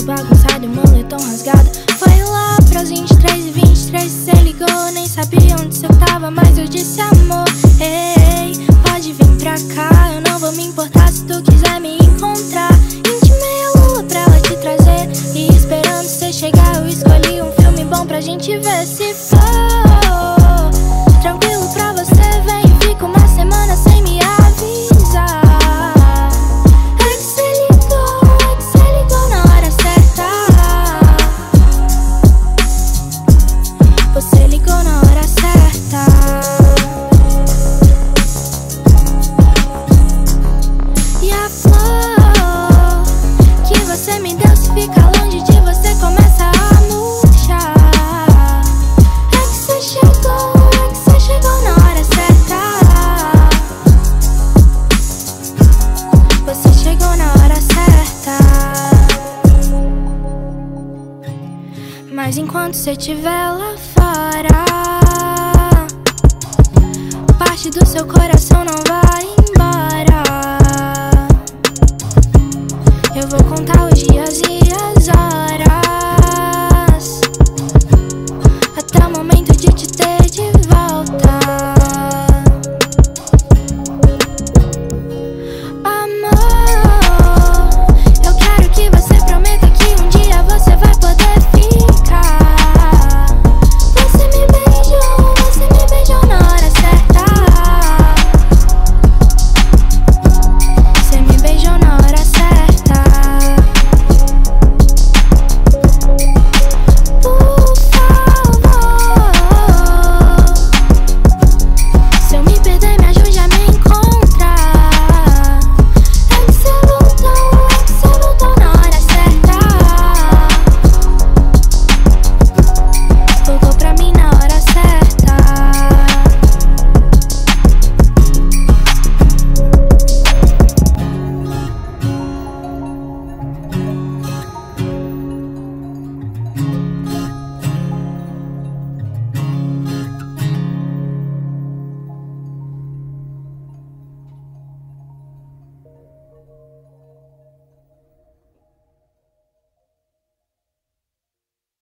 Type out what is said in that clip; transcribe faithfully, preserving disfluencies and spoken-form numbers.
tudo bagunçado e moletom rasgado. Foi lá pras vinte e três e vinte e três, cê ligou. Nem sabia onde cê tava, mas eu disse amor, ei, pode vir pra cá. Eu não vou me importar se tu quiser me encontrar. Intimei a lua pra ela te trazer, e esperando cê chegar eu escolhi um filme bom pra gente ver. Se for tranquilo pra você, vem e fica uma semana sem me avisar. É que cê ligou, é que cê ligou na hora certa. Você ligou na hora certa. E a flor que você me deu, se fica longe de você começa a murchar. É que cê chegou, é que cê chegou na hora certa. Você chegou na hora certa. Mas enquanto cê estiver lá fora, parte do seu coração não